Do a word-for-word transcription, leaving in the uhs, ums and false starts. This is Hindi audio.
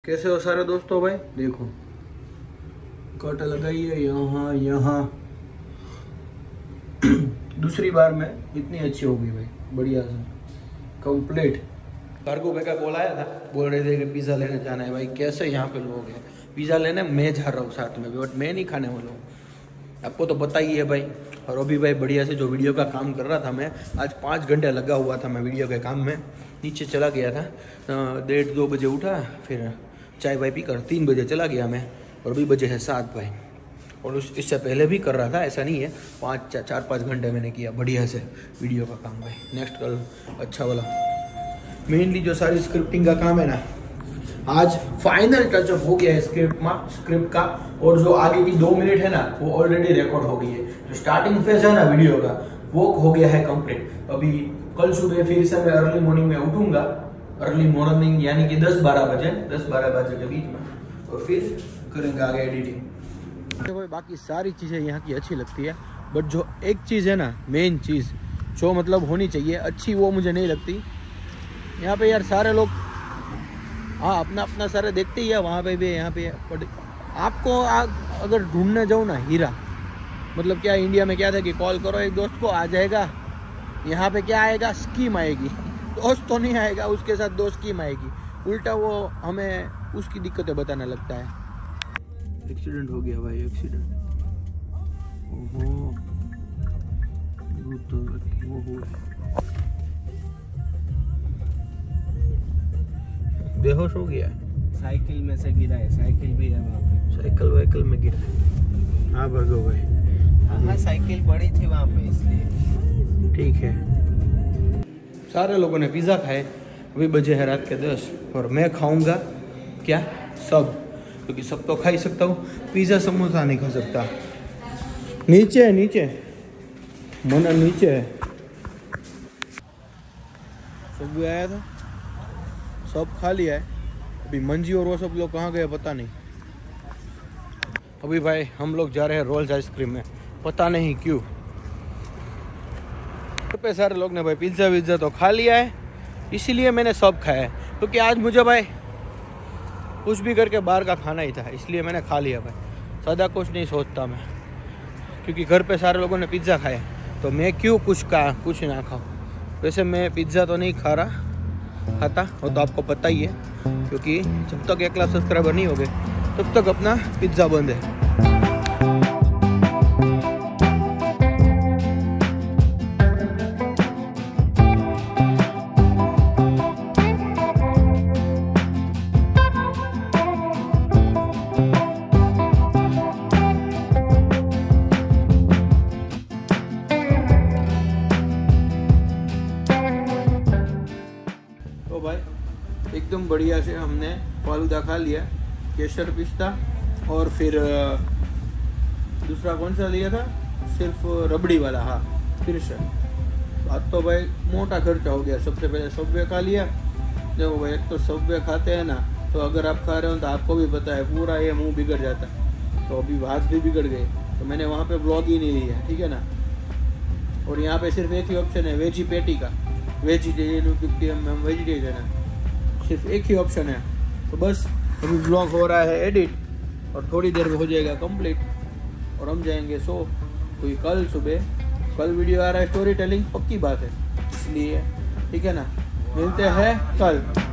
कैसे हो सारे दोस्तों भाई। देखो कट लगाई है यहाँ यहाँ दूसरी बार में इतनी अच्छी हो गई भाई, बढ़िया से कंप्लीट। भार्गव भाई का कॉल आया था, बोल रहे थे कि पिज़्ज़ा लेने जाना है। भाई कैसे यहाँ पे लोग हैं पिज़्ज़ा लेने, मैं जा रहा हूँ साथ में, बट मैं नहीं खाने वाला हूँ, आपको तो पता ही है भाई। और अभी भाई बढ़िया से जो वीडियो का काम कर रहा था मैं, आज पाँच घंटे लगा हुआ था मैं वीडियो के काम में। नीचे चला गया था, डेढ़ दो बजे उठा, फिर चाय वाय पी कर तीन बजे चला गया मैं, और अभी बजे है सात भाई। और उस इससे पहले भी कर रहा था, ऐसा नहीं है, पाँच चा, चार पाँच घंटे मैंने किया बढ़िया से वीडियो का काम भाई। नेक्स्ट कल अच्छा वाला मेनली जो सारी स्क्रिप्टिंग का काम है ना, आज फाइनल टचअप हो गया है स्क्रिप्ट में स्क्रिप्ट का। और जो आगे की दो मिनट है ना, वो ऑलरेडी रिकॉर्ड हो गई है। जो स्टार्टिंग फेज है ना वीडियो का, वो हो गया है कंप्लीट। अभी कल सुबह फिर से मैं अर्ली मॉर्निंग में उठूंगा, अर्ली मॉर्निंग यानी कि दस बारह बजे दस बारह बजे के बीच में, और फिर करेंगे आगे एडिटिंग। तो भाई बाकी सारी चीज़ें यहाँ की अच्छी लगती है, बट जो एक चीज़ है ना, मेन चीज़ जो मतलब होनी चाहिए अच्छी, वो मुझे नहीं लगती। यहाँ पे यार सारे लोग हाँ अपना अपना सारे देखते ही है, वहाँ पे भी है, यहाँ पे है। बट आपको आ, अगर ढूंढने जाऊँ ना हीरा, मतलब क्या इंडिया में क्या था कि कॉल करो एक दोस्त को आ जाएगा, यहाँ पे क्या आएगा, स्कीम आएगी। दोस्त तो नहीं आएगा, उसके साथ दो स्कीम आएगी, उल्टा वो हमें उसकी दिक्कतें बताने लगता है। एक्सीडेंट हो गया भाई, एक्सीडेंट। ओहो ओहो, बेहोश हो गया, साइकिल में से गिरा है, साइकिल भी है वहाँ पे, साइकिल वाइकिल में गिरा है। हाँ भागो भाई, हाँ साइकिल पड़ी थी वहाँ पे इसलिए। ठीक है। सारे लोगों ने पिज़्ज़ा खाए, अभी बजे है रात के दस, और मैं खाऊंगा क्या, सब, क्योंकि सब तो खा ही सकता हूँ, पिज़्ज़ा समोसा नहीं खा सकता। नीचे है, नीचे मना नीचे है। सब भी आया था, सब खा लिया है। अभी मंजी और वो सब लोग कहाँ गए पता नहीं। अभी भाई हम लोग जा रहे हैं रोल्स आइसक्रीम में, पता नहीं क्यों। पे सारे लोग ने भाई पिज़्ज़ा विज़्ज़ा तो खा लिया है, इसीलिए मैंने सब खाया है, क्योंकि आज मुझे भाई कुछ भी करके बाहर का खाना ही था, इसलिए मैंने खा लिया भाई। ज़्यादा कुछ नहीं सोचता मैं, क्योंकि घर पे सारे लोगों ने पिज़्ज़ा खाया, तो मैं क्यों कुछ का कुछ ना खाऊं। वैसे मैं पिज़्ज़ा तो नहीं खा रहा, खाता वो तो आपको पता ही है, क्योंकि जब तक एक लाख सब्सक्राइबर नहीं हो गए तब तक अपना पिज़्ज़ा बंद है। तो भाई एकदम बढ़िया से हमने फालूदा खा लिया, केसर पिस्ता, और फिर दूसरा कौन सा लिया था, सिर्फ रबड़ी वाला। हाँ फिर से आज तो भाई मोटा खर्चा हो गया। सबसे पहले सबवे खा लिया। देखो भाई, एक तो सबवे खाते हैं ना, तो अगर आप खा रहे हो तो आपको भी पता है पूरा ये मुंह बिगड़ जाता है। तो अभी हाथ भी बिगड़ गए, तो मैंने वहाँ पे ब्लॉग ही नहीं लिया, ठीक है ना। और यहाँ पे सिर्फ एक ही ऑप्शन है वेजी पेटी का, वेजिटेरियन, क्योंकि हम वेजिटेरियन है, सिर्फ एक ही ऑप्शन है। तो बस अभी ब्लॉग हो रहा है एडिट, और थोड़ी देर में हो जाएगा कंप्लीट, और हम जाएंगे सो। कोई कल सुबह कल वीडियो आ रहा है, स्टोरी टेलिंग पक्की बात है, इसलिए ठीक है ना। मिलते हैं कल।